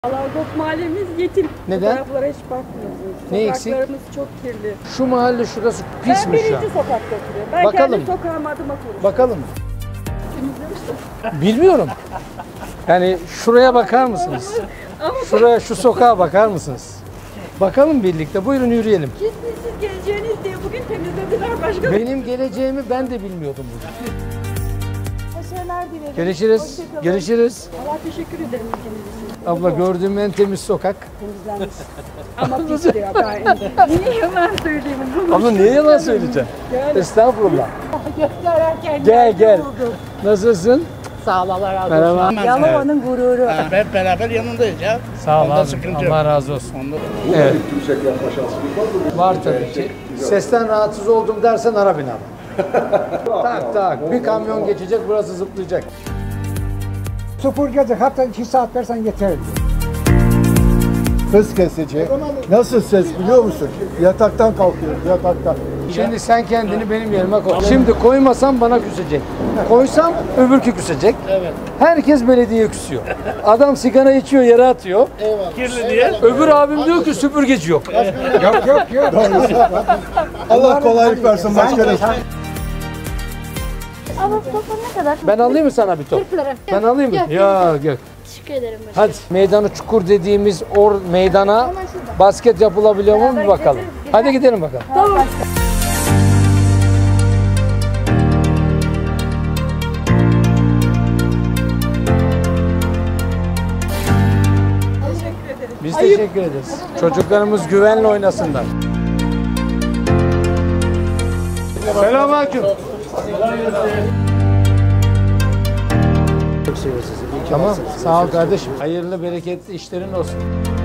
Alalgok mahallemiz yetim. Neden? Fotoğraflara hiç bakmıyoruz. Ne eksik? Sokaklarımız çok kirli. Şu mahalle şurası pis Ben mi şu birinci an? sokakta oturuyorum. Ben Bakalım. kendi sokağıma adım atıyorum. Bakalım. Temizlemiştim. Bilmiyorum. Yani şuraya bakar mısınız? Şuraya, şu sokağa bakar mısınız? Bakalım birlikte. Buyurun yürüyelim. Siz geleceğiniz diye bugün temizlediler başka. Benim geleceğimi ben de bilmiyordum bugün. Başarılar dilerim. Görüşürüz. Hoşçakalın. Görüşürüz. Allah teşekkür ederim ülkeniz için. Abla gördüğüm en temiz sokak. Temizlenmiş. Ama pis diyor ben. Niye yalan söyleyeyim? Abla niye yalan söyleyeceğim? Yani. Estağfurullah. Göstererken Gel. Nasılsın? Sağ ol, Allah razı Merhaba. Yalova'nın gururu. Hep beraber yanındayız ya. Sağ ol Onda abi. sıkıntı yok. Allah razı olsun. Onda... Evet. Var tabii ki. Sesten rahatsız oldum dersen ara beni abi. tak. Bir kamyon geçecek, burası zıplayacak. Süpürgeci hatta 2 saat versen yeterli. Hız kesici. Nasıl ses biliyor musun? Yataktan kalkıyor, yataktan. Şimdi sen kendini benim yerime koy. Şimdi koymasam bana küsecek. Koysam öbürkü küsecek. Evet. Herkes belediye küsüyor. Adam sigara içiyor, yere atıyor. Kirli diye. Öbür abim diyor ki süpürgeci yok. Yok. Allah kolaylık versin başkanım. Ama toplam ne kadar? Ben alayım mı sana bir top? 40 lira. Ben alayım mı? Yok, Ya gök. Teşekkür ederim başkanım. Hadi meydanı çukur dediğimiz meydana basket yapılabiliyor mu bir bakalım. Hadi gidelim bakalım. Tamam. Biz teşekkür ederiz. Çocuklarımız güvenle oynasınlar. Selamünaleyküm. Çok seviyorsunuz. Tamam. Sağ ol kardeşim. Hayırlı bereketli işlerin olsun.